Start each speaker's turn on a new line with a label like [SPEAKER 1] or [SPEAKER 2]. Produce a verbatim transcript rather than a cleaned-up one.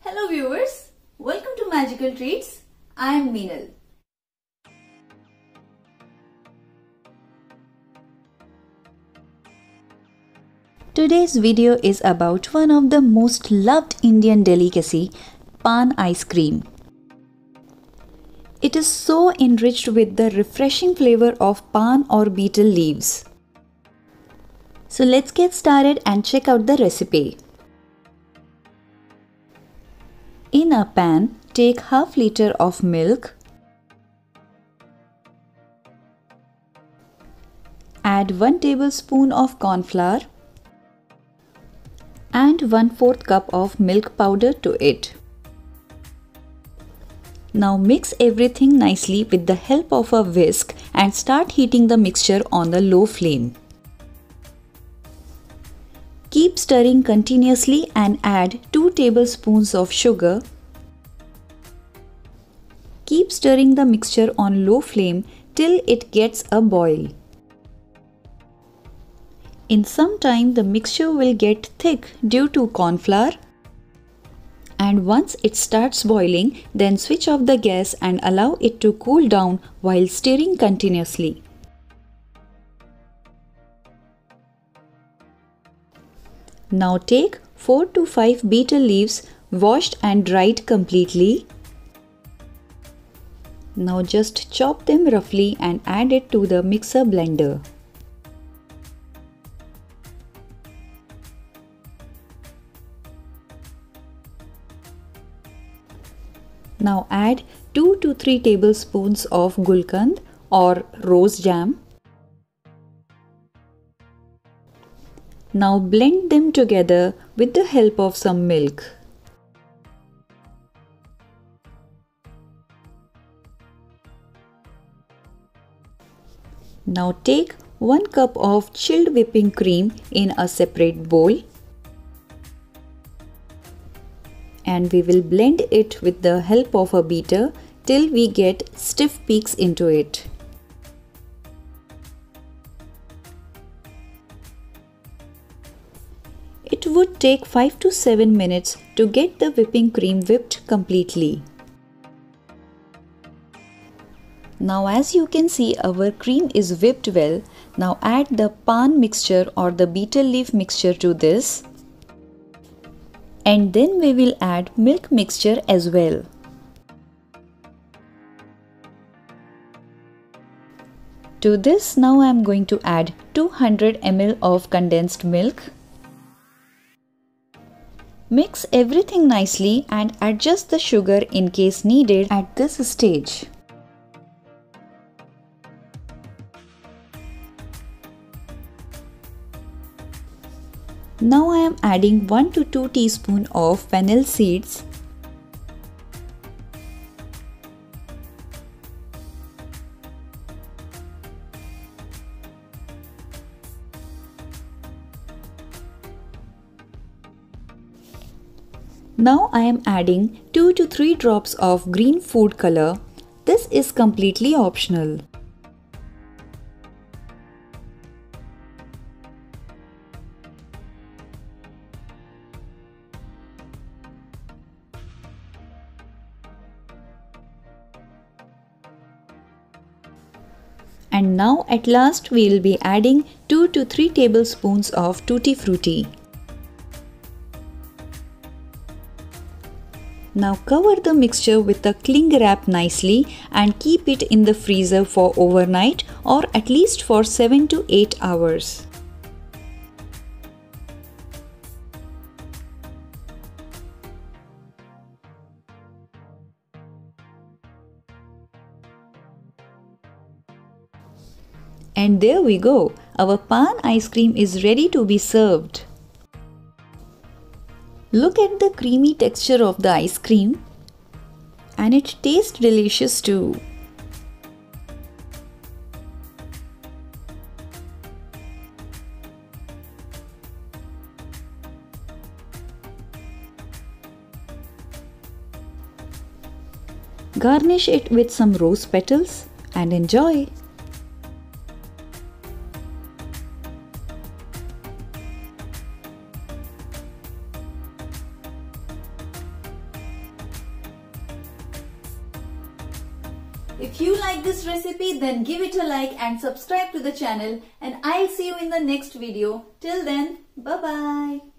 [SPEAKER 1] Hello viewers, welcome to Magical Treats. I am Meenal. Today's video is about one of the most loved Indian delicacy, pan ice cream. It is so enriched with the refreshing flavor of pan or betel leaves. So let's get started and check out the recipe. In a pan, take half liter of milk. Add one tablespoon of corn flour and one fourth cup of milk powder to it. Now mix everything nicely with the help of a whisk and start heating the mixture on the low flame. Keep stirring continuously and add two tablespoons of sugar. Keep stirring the mixture on low flame till it gets a boil. In some time the mixture will get thick due to corn flour. And once it starts boiling, then switch off the gas and allow it to cool down while stirring continuously. Now take four to five betel leaves washed and dried completely. Now just chop them roughly and add it to the mixer blender. Now add two to three tablespoons of gulkand or rose jam. Now blend them together with the help of some milk. Now take one cup of chilled whipping cream in a separate bowl. And we will blend it with the help of a beater till we get stiff peaks into it. It would take five to seven minutes to get the whipping cream whipped completely. Now as you can see, our cream is whipped well. Now add the pan mixture or the betel leaf mixture to this. And then we will add milk mixture as well. To this now I am going to add two hundred milliliters of condensed milk. Mix everything nicely and adjust the sugar in case needed at this stage. Now I am adding one to two teaspoons of fennel seeds. Now I am adding two to three drops of green food color. This is completely optional. And now at last we will be adding two to three tablespoons of tutti frutti. Now cover the mixture with a cling wrap nicely and keep it in the freezer for overnight or at least for seven to eight hours. And there we go, our pan ice cream is ready to be served. Look at the creamy texture of the ice cream, and it tastes delicious too. Garnish it with some rose petals and enjoy. If you like this recipe, then give it a like and subscribe to the channel, and I'll see you in the next video. Till then, bye bye.